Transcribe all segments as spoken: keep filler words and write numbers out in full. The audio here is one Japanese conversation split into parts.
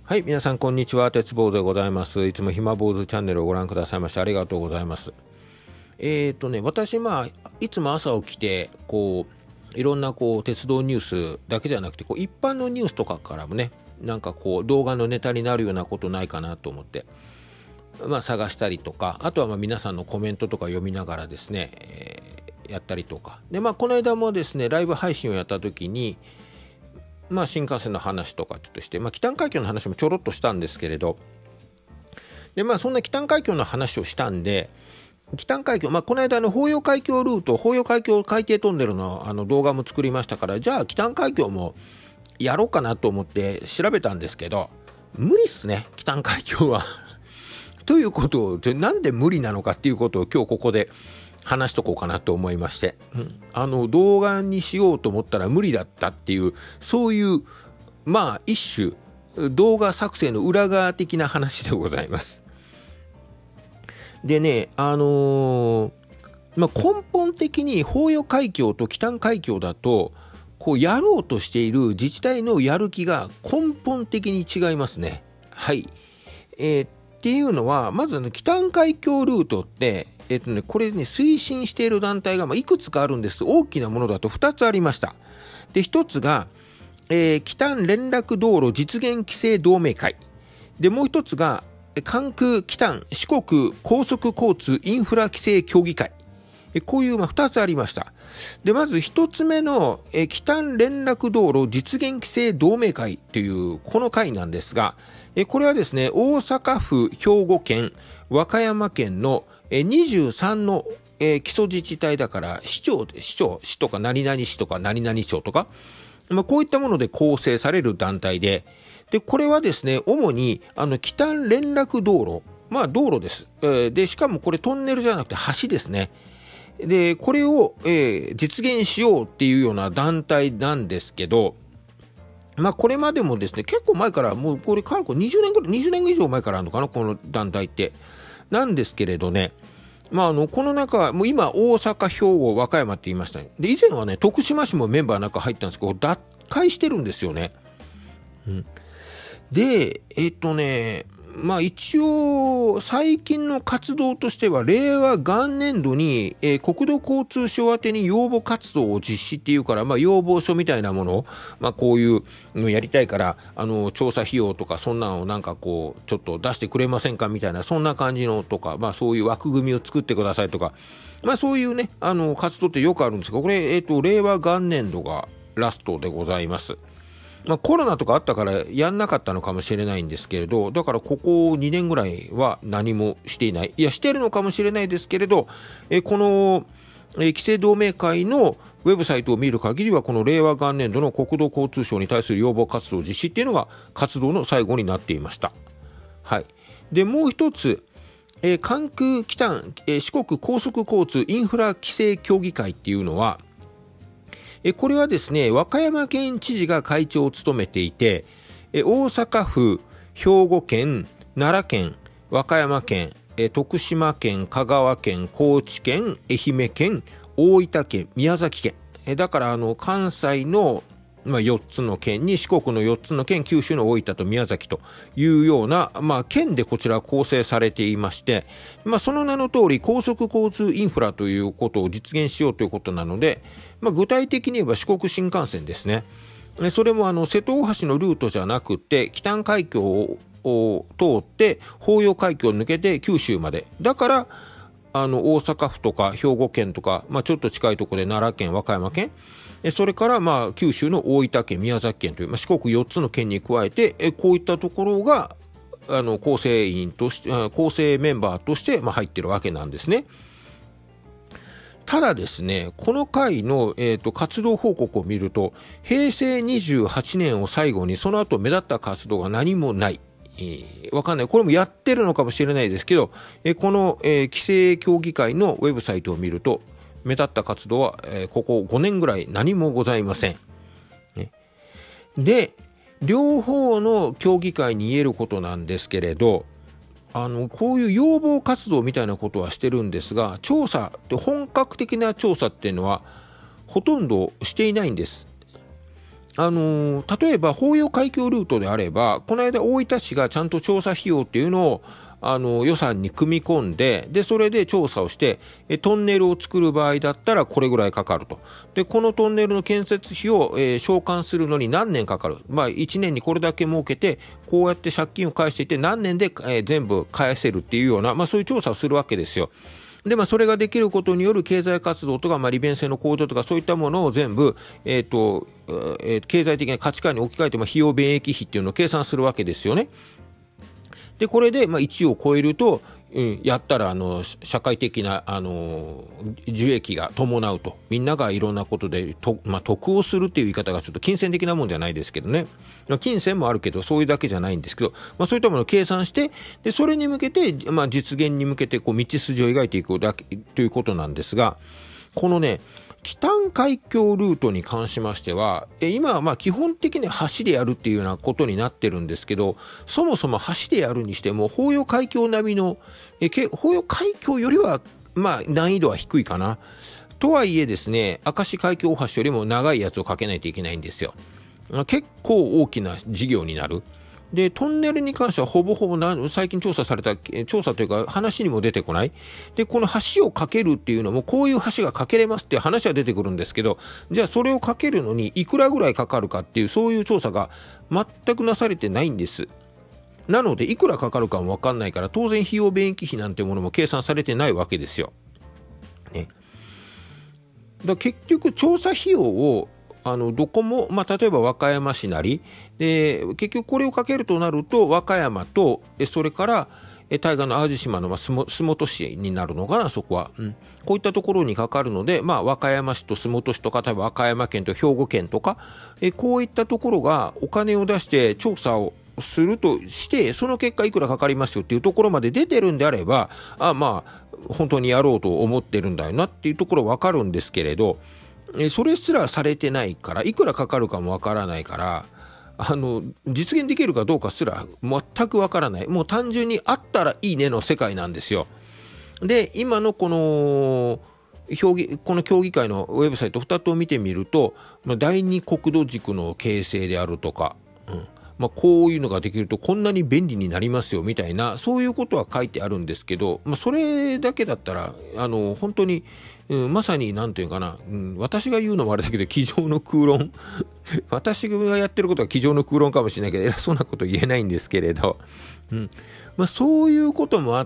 はい、皆さんこんにちは。鉄坊主でございます。いつも暇坊主チャンネルをご覧くださいましてありがとうございます。えーとね、私、まあ、いつも朝起きて、こう、いろんなこう鉄道ニュースだけじゃなくて、こう一般のニュースとかからもね、なんかこう動画のネタになるようなことないかなと思って、まあ、探したりとか、あとはまあ皆さんのコメントとか読みながらですね、えーやったりとか。で、まあ、この間もですね、ライブ配信をやった時に、まあ、新幹線の話とかちょっとして、まあ、北海道の話もちょろっとしたんですけれど、で、まあ、そんな北海道の話をしたんで、北海道、まあ、この間の法要海峡ルート、法要海峡海底トンネルのあの動画も作りましたから、じゃあ北海道もやろうかなと思って調べたんですけど、無理っすね、北海道は。ということを、なんで無理なのかっていうことを今日ここで話しとこうかなと思いまして、うん、あの動画にしようと思ったら無理だったっていう、そういうまあ一種動画作成の裏側的な話でございます。でね、あのーまあ、根本的に法要海峡と北海峡だとこうやろうとしている自治体のやる気が根本的に違いますね。はい、えー、っていうのはまず、ね、北海峡ルートって、えーとね、これね推進している団体が、まあ、いくつかあるんです。大きなものだとふたつありました。で、ひとつが、えー、北連絡道路実現規制同盟会で、もう一つが関空北四国高速交通インフラ規制協議会、こういうまあふたつありました。で、まずひとつめの北連絡道路実現規制同盟会というこの会なんですが、これはですね、大阪府、兵庫県、和歌山県のにじゅうさんの基礎自治体だから、市長で市長市とか何々市とか何々町とか、まあ、こういったもので構成される団体で、で、これはですね、主にあの北連絡道路、まあ道路です。えー、で、しかもこれトンネルじゃなくて橋ですね。で、これを、えー、実現しようっていうような団体なんですけど、まあこれまでもですね、結構前から、もうこれ過去にじゅうねんぐらい、にじゅうねん以上前からあるのかな、この団体って。なんですけれどね、まあ、あのこの中、もう今、大阪、兵庫、和歌山って言いましたね。で、以前はね、徳島市もメンバーの中入ったんですけど、脱会してるんですよね。うん、で、えっとね、まあ一応、最近の活動としては、令和元年度に、えー、国土交通省宛てに要望活動を実施っていうから、まあ要望書みたいなものを、まあこういうのやりたいから、あの、調査費用とか、そんなのをなんかこう、ちょっと出してくれませんかみたいな、そんな感じのとか、まあそういう枠組みを作ってくださいとか、まあそういうね、あの、活動ってよくあるんですが、これ、えっと、令和元年度がラストでございます。まあ、コロナとかあったからやんなかったのかもしれないんですけれど、だからここにねんぐらいは何もしていない、いやしてるのかもしれないですけれど、えこのえ規制同盟会のウェブサイトを見る限りは、この令和元年度の国土交通省に対する要望活動実施っていうのが活動の最後になっていました。はい。で、もう一つ、えー、関空北、えー、四国高速交通インフラ規制協議会っていうのは、これはですね、和歌山県知事が会長を務めていて、大阪府、兵庫県、奈良県、和歌山県、徳島県、香川県、高知県、愛媛県、大分県、宮崎県、だからあの関西のまあ、よっつの県に四国のよっつの県、九州の大分と宮崎というような、まあ、県でこちら構成されていまして、まあ、その名の通り高速交通インフラということを実現しようということなので、まあ、具体的に言えば四国新幹線ですね。それもあの瀬戸大橋のルートじゃなくて、北海峡を通って豊洋海峡を抜けて九州まで。だからあの大阪府とか兵庫県とか、まあ、ちょっと近いところで奈良県、和歌山県、それからまあ九州の大分県、宮崎県という、まあ、四国よっつの県に加えて、こういったところがあの構成員として、構成メンバーとしてまあ入っているわけなんですね。ただですね、この会の、えーと、活動報告を見ると、へいせいにじゅうはちねんを最後にその後目立った活動が何もない。えー、わかんない。これもやってるのかもしれないですけど、えー、この、えー、規制協議会のウェブサイトを見ると、目立った活動は、えー、ここごねんぐらい何もございません。ね、で、両方の協議会に言えることなんですけれど、あのこういう要望活動みたいなことはしてるんですが、調査って本格的な調査っていうのはほとんどしていないんです。 あのー、例えば豊洋海峡ルートであれば、この間大分市がちゃんと調査費用っていうのをあの予算に組み込んで、でそれで調査をして、えトンネルを作る場合だったらこれぐらいかかると。でこのトンネルの建設費を、えー、償還するのに何年かかる、まあ、いちねんにこれだけ儲けてこうやって借金を返していって何年で、えー、全部返せるっていうような、まあ、そういう調査をするわけですよ。でまあ、それができることによる経済活動とか、まあ、利便性の向上とかそういったものを全部、えーとえー、経済的な価値観に置き換えて、まあ、費用便益費っていうのを計算するわけですよね。でこれでまあいちを超えると、うん、やったらあの社会的なあの受益が伴うと、みんながいろんなことでと、まあ、得をするっていう言い方がちょっと金銭的なもんじゃないですけどね、金銭もあるけどそういうだけじゃないんですけど、まあ、そういったものを計算して、でそれに向けて、まあ、実現に向けてこう道筋を描いていくだけということなんですが、このね北海峡ルートに関しましては、今はまあ基本的に橋でやるっていうようなことになってるんですけど、そもそも橋でやるにしても豊洋海峡並みの、豊洋海峡よりはまあ難易度は低いかな。とはいえですね、明石海峡大橋よりも長いやつをかけないといけないんですよ。結構大きな事業になる。でトンネルに関してはほぼほぼな最近調査された調査というか話にも出てこない。でこの橋を架けるっていうのもこういう橋が架けれますっていう話は出てくるんですけど、じゃあそれを架けるのにいくらぐらいかかるかっていうそういう調査が全くなされてないんです。なのでいくらかかるかも分かんないから、当然費用便益費なんてものも計算されてないわけですよ。ね、だ結局調査費用をあのどこも、まあ、例えば和歌山市なりで結局これをかけるとなると和歌山とそれから対岸の淡路島の洲本市になるのかな、そこは、うん、こういったところにかかるので、まあ、和歌山市と洲本市とか例えば和歌山県と兵庫県とかえこういったところがお金を出して調査をするとして、その結果いくらかかりますよっていうところまで出てるんであれば、あまあ本当にやろうと思ってるんだよなっていうところ分かるんですけれど、それすらされてないから、いくらかかるかもわからないから、あの実現できるかどうかすら全くわからない。もう単純にあったらいいねの世界なんですよ。で今のこの評議この協議会のウェブサイトふたつを見てみると、第二国土軸の形成であるとか、うんまあ、こういうのができるとこんなに便利になりますよみたいな、そういうことは書いてあるんですけど、まあ、それだけだったらあの本当に、うん、まさに何ていうかな、うん、私が言うのもあれだけど机上の空論私がやってることは机上の空論かもしれないけど偉そうなこと言えないんですけれど、うんまあ、そういうこともあって、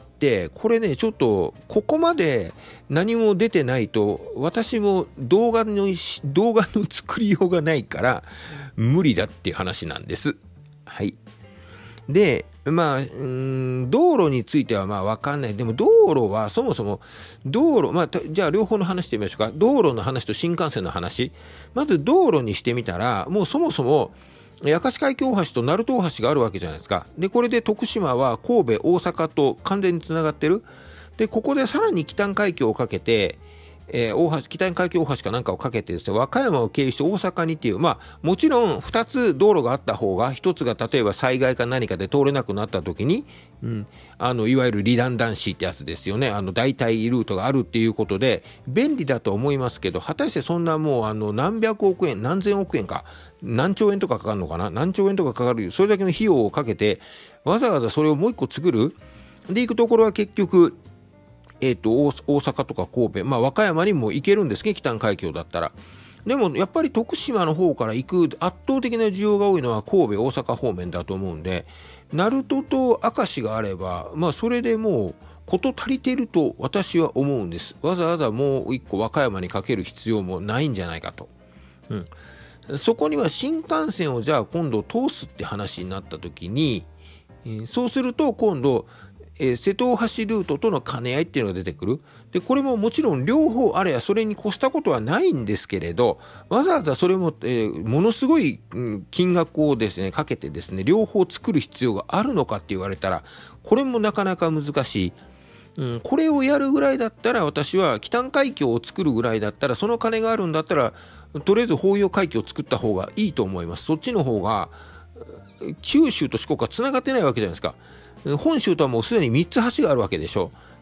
これねちょっとここまで何も出てないと私も動画の動画の作りようがないから無理だっていう話なんです。はい。で、まあ、うーん、道路についてはまあ分かんない。でも道路はそもそも道路、まあ、じゃあ両方の話してみましょうか。道路の話と新幹線の話。まず道路にしてみたら、もうそもそも明石海峡大橋と鳴門大橋があるわけじゃないですか。で、これで徳島は神戸、大阪と完全につながってる。で、ここでさらに北海峡をかけて、えー、大橋北海峡大橋かなんかをかけてですね、和歌山を経由して大阪にっていう、まあもちろんふたつ道路があった方が、ひとつが例えば災害か何かで通れなくなった時に、うん、あのいわゆるリダンダンシーってやつですよね。あの代替ルートがあるっていうことで便利だと思いますけど、果たしてそんなもうあの何百億円何千億円か何兆円とかかかるのかな、何兆円とかかかる、それだけの費用をかけてわざわざそれをもう一個作るで行くところは結局えー、と 大, 大阪とか神戸、まあ、和歌山にも行けるんですね、北海峡だったら。でもやっぱり徳島の方から行く圧倒的な需要が多いのは神戸、大阪方面だと思うんで、鳴門と明石があれば、まあ、それでもう事足りてると私は思うんです。わざわざもう一個和歌山にかける必要もないんじゃないかと。うん、そこには新幹線をじゃあ今度通すって話になった時に、えー、そうすると今度えー、瀬戸大橋ルートとの兼ね合いっていうのが出てくる。でこれももちろん両方あれやそれに越したことはないんですけれど、わざわざそれも、えー、ものすごい、うん、金額をですねかけてですね両方作る必要があるのかって言われたらこれもなかなか難しい。うん、これをやるぐらいだったら、私は北海峡を作るぐらいだったら、その金があるんだったらとりあえず豊洋海峡を作った方がいいと思います。そっちの方が九州と四国はつながってないわけじゃないですか。本州とはもうすでにみっつ橋があるわけでしょ。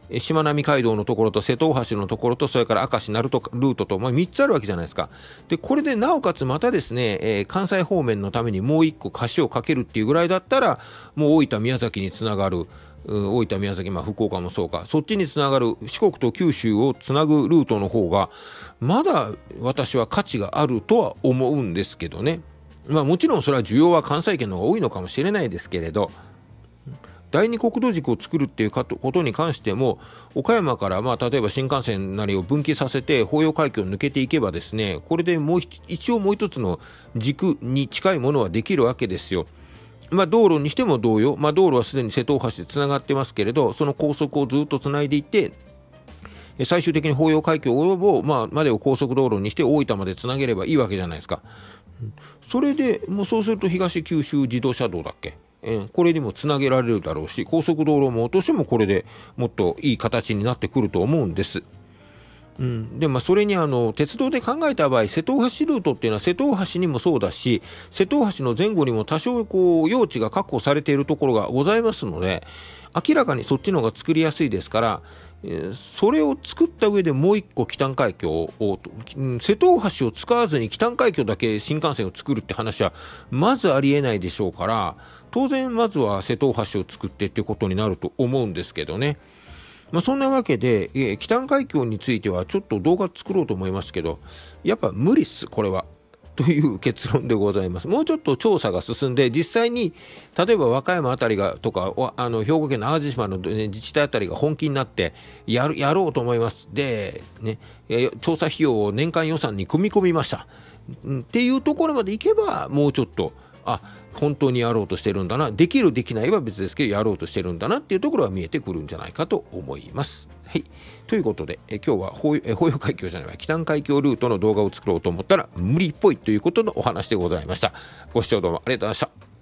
しまなみ海道のところと瀬戸大橋のところと、それから明石鳴門ルートと、まあ、みっつあるわけじゃないですか。でこれでなおかつまたですね、えー、関西方面のためにもういっこ橋を架けるっていうぐらいだったら、もう大分宮崎につながる、大分宮崎、まあ、福岡もそうか、そっちにつながる四国と九州をつなぐルートの方がまだ私は価値があるとは思うんですけどね。まあもちろんそれは需要は関西圏の方が多いのかもしれないですけれど、第二国土軸を作るっていうことに関しても、岡山からまあ例えば新幹線なりを分岐させて豊洋海峡を抜けていけばですね、これでもう一応もう一つの軸に近いものはできるわけですよ。まあ、道路にしても同様、まあ、道路はすでに瀬戸大橋でつながってますけれど、その高速をずっとつないでいって、最終的に豊洋海峡を、まあ、までを高速道路にして大分までつなげればいいわけじゃないですか。それでもうそうすると東九州自動車道だっけ、えー、これにもつなげられるだろうし、高速道路もとしてもこれでもっといい形になってくると思うんです。うん、でまあ、それにあの鉄道で考えた場合、瀬戸大橋ルートっていうのは瀬戸大橋にもそうだし、瀬戸大橋の前後にも多少こう用地が確保されているところがございますので、明らかにそっちの方が作りやすいですから、えー、それを作った上でもう一個北谷海峡を、うん、瀬戸大橋を使わずに北谷海峡だけ新幹線を作るって話はまずありえないでしょうから、当然まずは瀬戸大橋を作ってっていうことになると思うんですけどね。まあ、そんなわけで、えー、北谷海峡についてはちょっと動画作ろうと思いますけど、やっぱ無理っすこれはという結論でございます。もうちょっと調査が進んで、実際に例えば和歌山あたりがとか、あの兵庫県の淡路島の、ね、自治体あたりが本気になってやるやろうと思います。で、ね、えー、調査費用を年間予算に組み込みました、うん、っていうところまでいけば、もうちょっとあ本当にやろうとしてるんだな、できるできないは別ですけどやろうとしてるんだなっていうところは見えてくるんじゃないかと思います。はい、ということでえ今日は豊洋海峡じゃないわ北谷海峡ルートの動画を作ろうと思ったら無理っぽいということのお話でございました。ご視聴どうもありがとうございました。